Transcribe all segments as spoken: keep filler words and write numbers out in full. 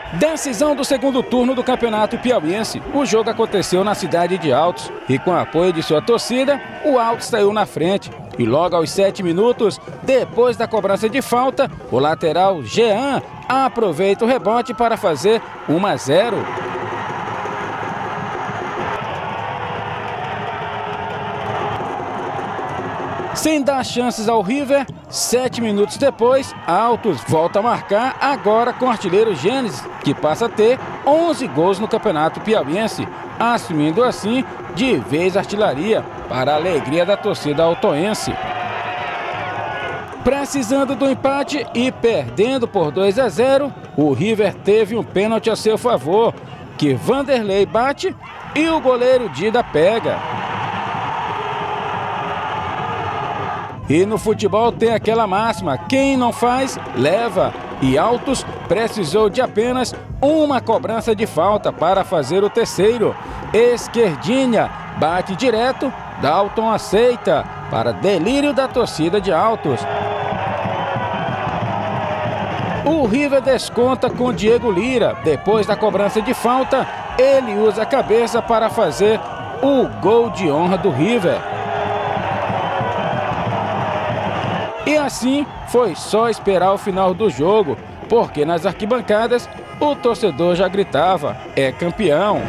Decisão do segundo turno do Campeonato Piauiense. O jogo aconteceu na cidade de Altos e com o apoio de sua torcida, o Altos saiu na frente. E logo aos sete minutos, depois da cobrança de falta, o lateral Jean aproveita o rebote para fazer um a zero. Sem dar chances ao River, sete minutos depois, Altos volta a marcar, agora com o artilheiro Gênesis, que passa a ter onze gols no Campeonato Piauiense, assumindo assim de vez a artilharia, para a alegria da torcida altoense. Precisando do empate e perdendo por dois a zero, o River teve um pênalti a seu favor, que Vanderlei bate e o goleiro Dida pega. E no futebol tem aquela máxima, quem não faz, leva. E Altos precisou de apenas uma cobrança de falta para fazer o terceiro. Esquerdinha bate direto, Dalton aceita, para delírio da torcida de Altos. O River desconta com Diego Lira. Depois da cobrança de falta, ele usa a cabeça para fazer o gol de honra do River. E assim foi só esperar o final do jogo, porque nas arquibancadas o torcedor já gritava: é campeão!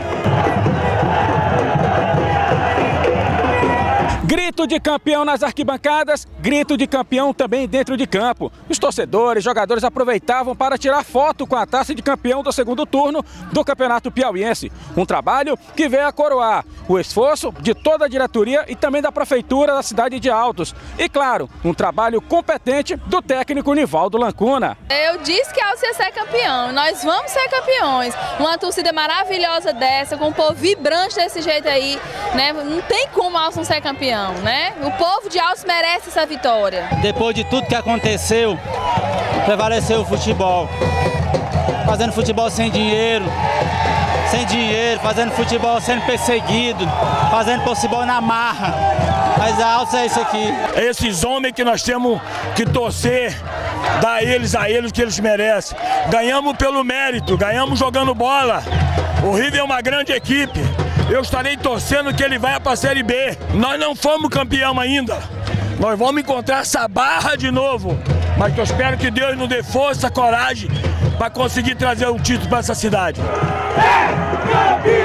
Grito de campeão nas arquibancadas, grito de campeão também dentro de campo. Os torcedores, jogadores aproveitavam para tirar foto com a taça de campeão do segundo turno do Campeonato Piauiense. Um trabalho que veio a coroar o esforço de toda a diretoria e também da prefeitura da cidade de Altos. E claro, um trabalho competente do técnico Nivaldo Lancuna. Eu disse que Altos ia ser campeão, nós vamos ser campeões. Uma torcida maravilhosa dessa, com um povo vibrante desse jeito aí, né? Não tem como Altos não ser campeão. Né? O povo de Altos merece essa vitória. Depois de tudo que aconteceu, prevaleceu o futebol. Fazendo futebol sem dinheiro, sem dinheiro, fazendo futebol sendo perseguido, fazendo futebol na marra. Mas a Altos é isso aqui. Esses homens que nós temos que torcer, dar a eles a eles o que eles merecem. Ganhamos pelo mérito, ganhamos jogando bola. O River é uma grande equipe. Eu estarei torcendo que ele vai para a Série B. Nós não fomos campeão ainda. Nós vamos encontrar essa barra de novo. Mas eu espero que Deus nos dê força, coragem para conseguir trazer o título para essa cidade. É campeão!